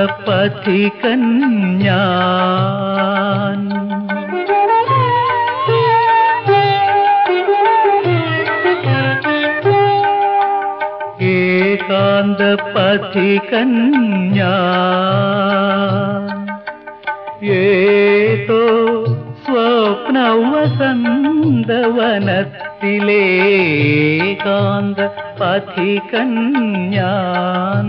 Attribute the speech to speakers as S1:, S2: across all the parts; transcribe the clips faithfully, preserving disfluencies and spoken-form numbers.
S1: പഥികൻ ഞാൻ. ഏകാന്ത പഥികൻ ഞാൻ. ഏതോ സ്വപ്നവസന്തവനത്തിലേകാന്ത പഥികൻ ഞാൻ.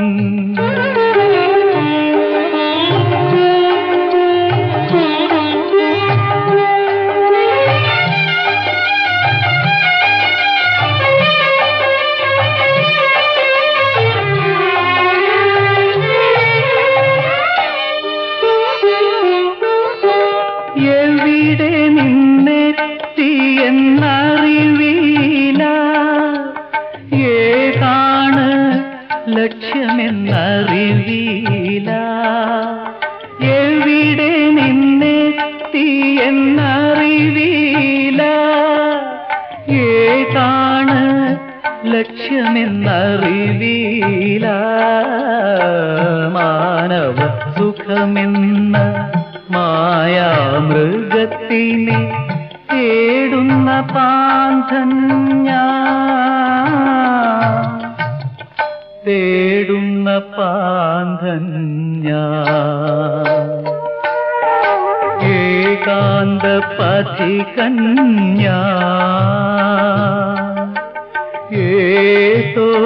S1: എവിടെ നിന്നെത്തിയെന്നറിവില്ല, ഏതാണ് ലക്ഷ്യമെന്നറിവില്ല. എവിടെ നിന്നെത്തിയെന്നറിവില്ല, ഏതാണ് ലക്ഷ്യമെന്നറിവില്ല. മാനവ സുഖമെന്ന മായാമൃഗത്തിനെ തേടുന്ന പാന്തൻ ഞാൻ. തേടുന്ന പാന്തൻ ഞാൻ. ഏകാന്ത പഥികൻ ഞാൻ. ഏതോ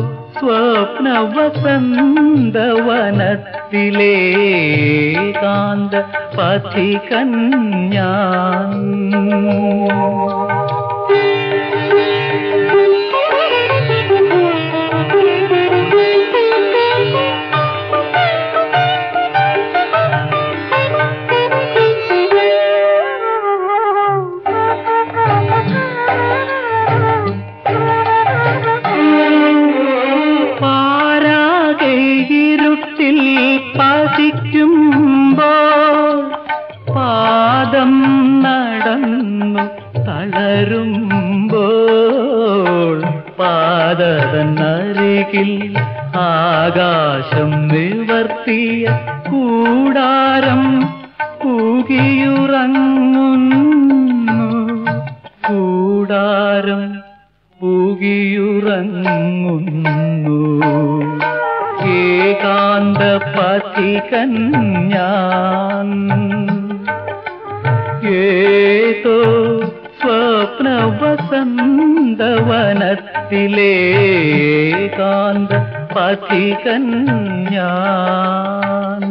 S1: സ്വപ്നവസന്തവനത്തിലേകാന്ത പഥികൻ ഞാൻ. ഇരുട്ടിൽ പതിക്കുമ്പോൾ പാദം നടന്നു തളരുമ്പോൾ പാദതന്നരികിൽ ആകാശം നിവർത്തിയ കൂടാരം പൂകിയുറങ്ങുന്നു. കൂടാരം പൂകിയുറങ്ങുന്നു. ഏകാന്ത പഥികൻ ഞാൻ. ഏതോ സ്വപ്നവസന്തവനത്തിലേകാന്ത പഥികൻ ഞാൻ.